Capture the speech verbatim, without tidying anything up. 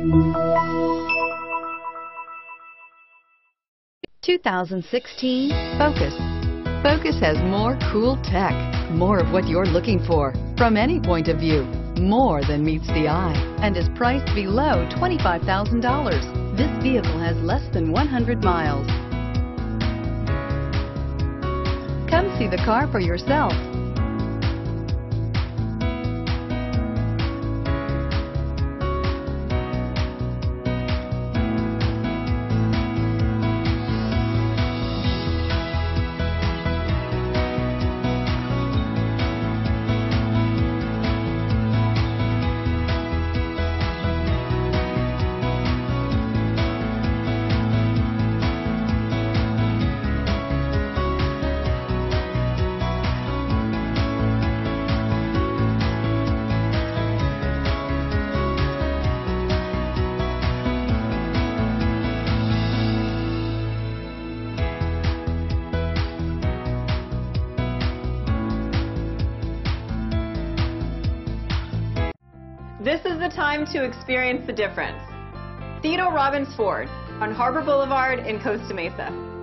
two thousand sixteen Focus. Focus has more cool tech, more of what you're looking for from any point of view, more than meets the eye, and is priced below twenty-five thousand dollars. This vehicle has less than one hundred miles. Come see the car for yourself. This is the time to experience the difference. Theodore Robins Ford on Harbor Boulevard in Costa Mesa.